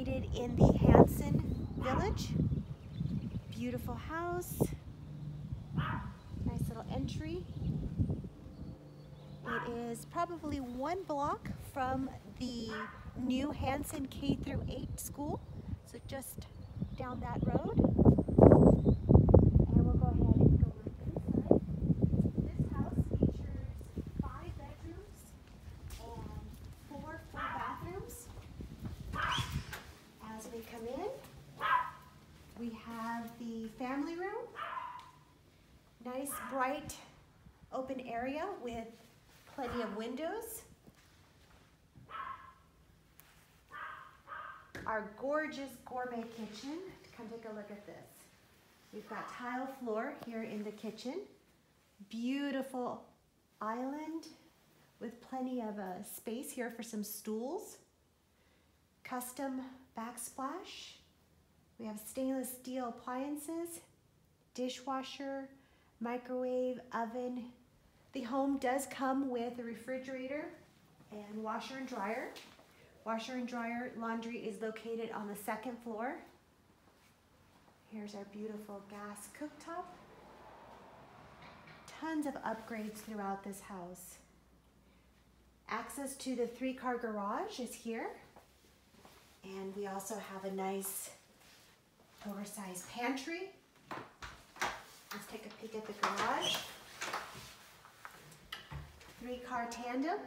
located in the Hanson Village. Beautiful house. Nice little entry. It is probably 1 block from the new Hanson K-8 school. So just down that road. And we'll go ahead and go inside. This house features 5 bedrooms and 4 full bathrooms. As we come in, we have the family room. Nice, bright, open area with plenty of windows. Our gorgeous gourmet kitchen. Come take a look at this. We've got tile floor here in the kitchen. Beautiful island with plenty of space here for some stools. Custom backsplash. We have stainless steel appliances, dishwasher, microwave, oven. The home does come with a refrigerator and washer and dryer. Washer and dryer laundry is located on the 2nd floor. Here's our beautiful gas cooktop. Tons of upgrades throughout this house. Access to the 3-car garage is here. And we also have a nice oversized pantry. Let's take a peek at the garage. 3-car tandem.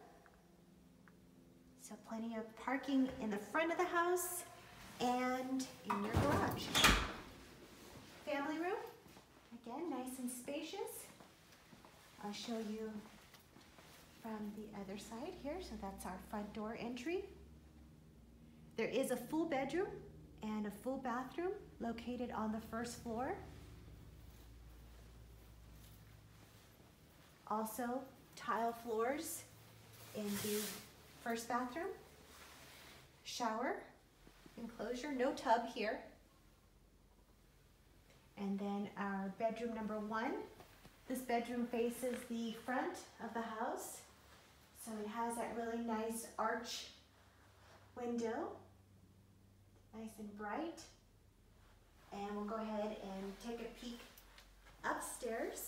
So plenty of parking in the front of the house and in your garage. Family room, again, nice and spacious. I'll show you from the other side here. So that's our front door entry. There is a full bedroom and a full bathroom located on the 1st floor. Also, tile floors in the 1st bathroom. Shower enclosure, no tub here. And then our bedroom number 1. This bedroom faces the front of the house. So it has that really nice arch window, nice and bright. And we'll go ahead and take a peek upstairs.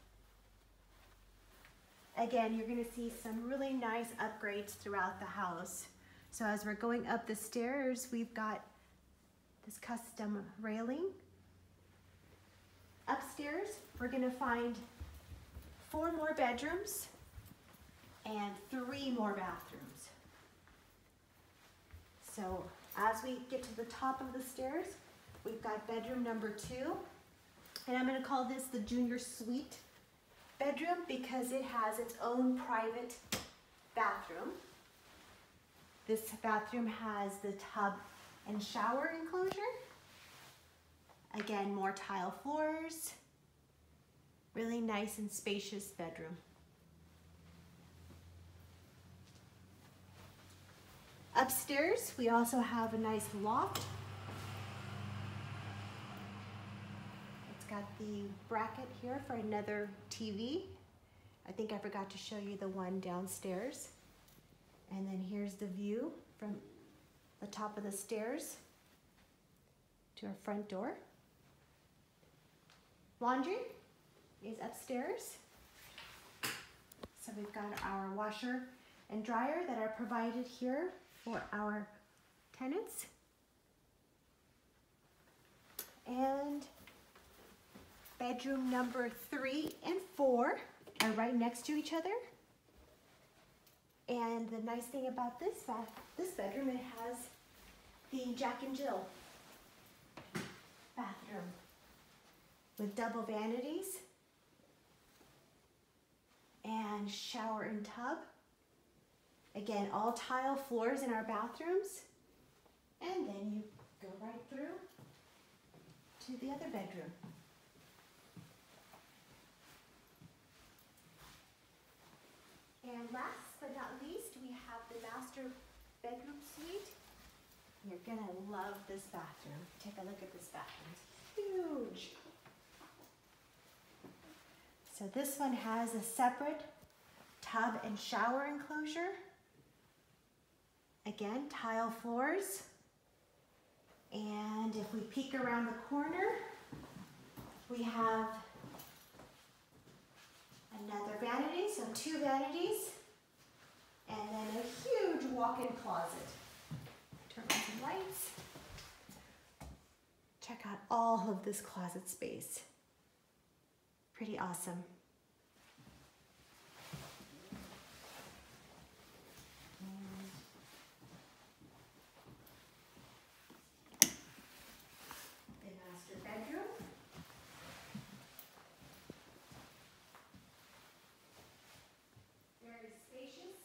Again, you're going to see some really nice upgrades throughout the house. So as we're going up the stairs, we've got this custom railing. Upstairs, we're going to find 4 more bedrooms and 3 more bathrooms. So as we get to the top of the stairs, we've got bedroom number 2. And I'm going to call this the junior suite bedroom because it has its own private bathroom. This bathroom has the tub and shower enclosure. Again, more tile floors. Really nice and spacious bedroom. Upstairs, we also have a nice loft. It's got the bracket here for another TV. I think I forgot to show you the one downstairs. And then here's the view from the top of the stairs to our front door. Laundry is upstairs. So we've got our washer and dryer that are provided here for our tenants. And bedroom number 3 and 4 are right next to each other. And the nice thing about this bedroom, it has the Jack and Jill bathroom with double vanities and shower and tub. Again, all tile floors in our bathrooms. And then you go right through to the other bedroom. And last but not least, we have the master bedroom suite. You're gonna love this bathroom. Take a look at this bathroom. It's huge. So this one has a separate tub and shower enclosure. Again, tile floors. And if we peek around the corner, we have another vanity, so 2 vanities, and then a huge walk-in closet. Turn on some lights. Check out all of this closet space. Pretty awesome. The master bedroom. Very spacious.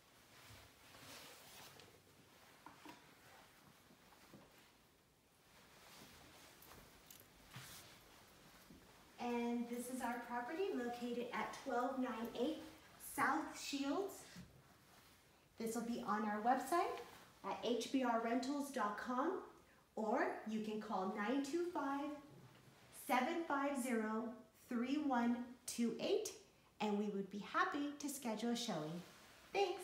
And this is our property located at 1298 South Shields. This will be on our website at hbrrentals.com, or you can call 925-750-3128 and we would be happy to schedule a showing. Thanks.